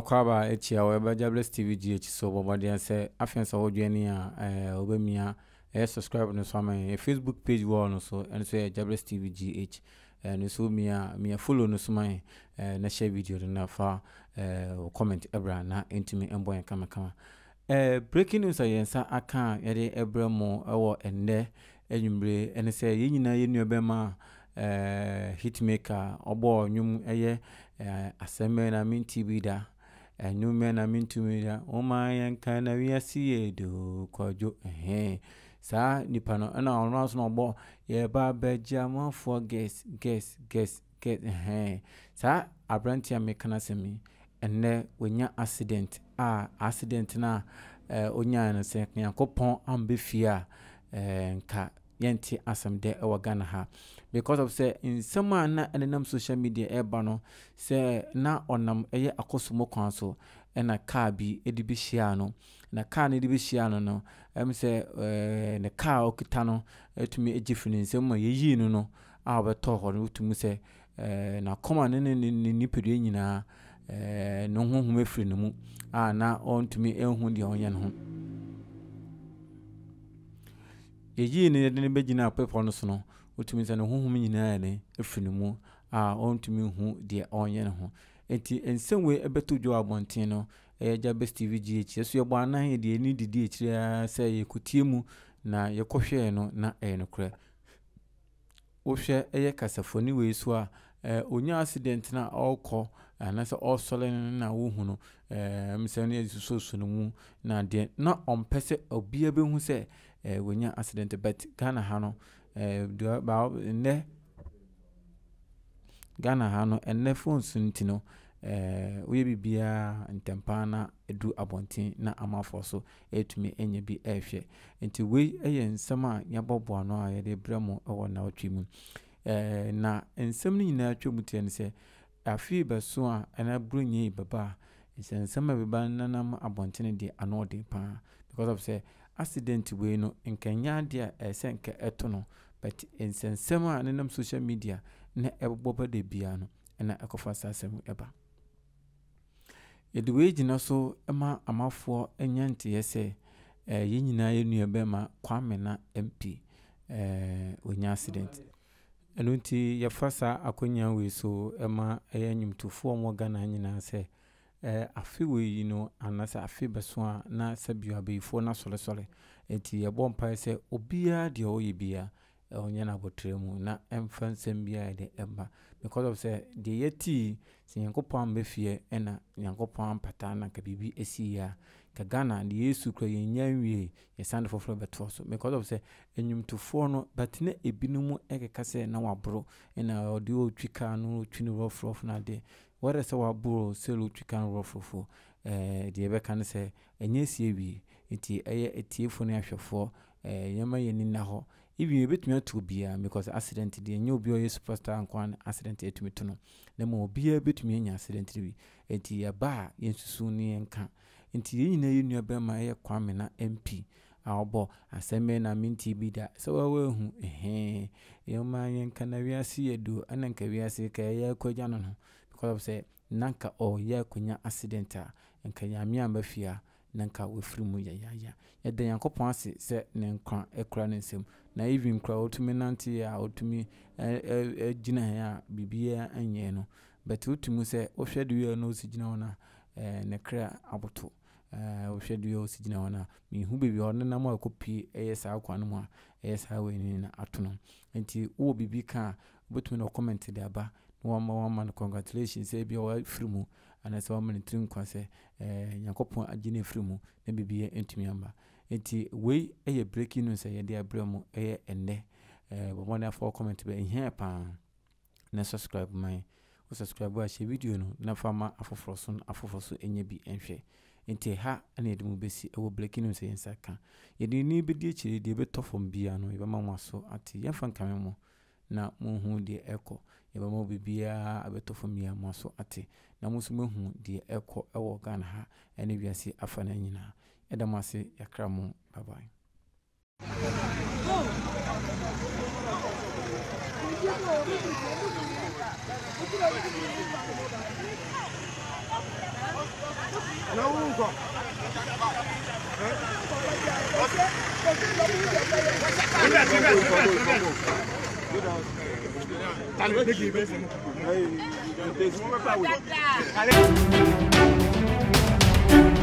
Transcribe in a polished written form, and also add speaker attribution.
Speaker 1: makwaba echia we Jahbless tvgh so bombadian say afensa wodwani a obemia subscribe no so my Facebook page wall no so and so Jahbless tvgh and so me follow no so my na share video na fa comment ebra na intimi embo en kama breaking news ayensa aka yede ebra mo ewo ende enwumbre ene say yenyina yenu bema hitmaker obo nwum eye aseme na minti bida enyume na mintumida oma yanka na wiasi edo kwajo sa nipa no na ono so no bo ye ba beja manfo guess sa abrantia mekana semi enne wonya accident na onya na se yakopon ambefia nka yenti asem de Ghana ha because of say in some na enam social media no say na onam eye akosombo kwan so na car bi edibi hia no na car na edibi hia no say ne car okita no etumi ejifini nsem ma yeyi no a obeto ho no utumi say na koma ne nipedu nyina no honhom afiri no mu na ontumi ehun de onye no ho yeyi ne begina pepo no so no utumi se no honhom nyina ne afiri no mu ontumi hu de onye no ho enti ensem we ebeto dwo abonten no Jahbless tvgh yeso ye bo anan de ni didi ekira se yekutie mu na yekohwe no na no kra wo hwe eye kasafoni we so a onya accident na okọ na se osole na wo hu no mse no yesuso no mu na de na ompese obia be hu se wonya accident but Ghana ha no Ghana ha no enne phones ntino we bibia ntempa na edu abonten na amafo so etumi enye bi ehwe nti we eye nsem a yabobo ano a yede bremo ewo na otwemu na nsem ni nyina atwemutie ne se afi beso a ana brunyi baba nsem a beba nanam abonten de ano de pa because of say accident we no nkanya de esenke eto no but nsem a nanam social media na eboba de bia no na ekofa sasem eba yeduwe jina so ema amafo enyante yese yenyina yenu bema QUAMINA MP onya accident enunti yefasa akonya we so ema enyumtufo mo Ghana nyina se afi we yi no anasa afi beso na sabio abefo na sole enti yebo mpa se obia de oyebia onye na botremu na emfansem bia de emba because of say de yeti yankopon befie ena yankopon pata na ka bibi esi ya ka Ghana de Yesu kra yenyanwie yesande foforo beto so because of say enyumtufo no but na ebinumu ekeka se na wabro ena odi otwika no twini rofrof na de where se wabro selo twika no rofrofo de ebeka ne se enye siewi enti eye etiefo ne ahwefo yema yenina ho ibi betumi atu bia because accident de enye obi oye superstar nkwan accident etumi to no na mo bia betumi enya accident bi enti ya ba yensusu ni enka enti yenyina yenu abema ye QUAMINA MP obo aseme na minti bida so wa hu yema yenka na wiase yedu ananka wiase ka ye kwagya no because of say nanka ye kunya accident a enka yame amafia nanka wefiri mu ya yede yankopon ase se ne nkwa ekura nsem na even kra otumi nanti ya otumi gina ya bibia anye no but otumi se ohwede we no osigina ona ne kra aboto ohwede we osigina ona mi hu bebi ona na ma kopi sa akwa no mu sa we ni na atono enti wo bibi ka obotumi no comment de aba one congratulations say bi o frimu ana se one trim kwa se yakopon agine frimu na bibia entumi amba enti we breaking news ye de abramo enne bo na for comment be here pa na subscribe my subscribe a share video no na fama afoforo enye bi enhwe enti ha ana edum besi breaking news ye nsaka ye de ni be die chire de be tofom bia no ye ba maso ati ye fan kamemo na muhu de eko yeba mo bibia abetofo ya maso ate na musu mehu de eko ewo Ghana ha ene wiase afa na nyina edamase yakra mo bye bye.
Speaker 2: Allez.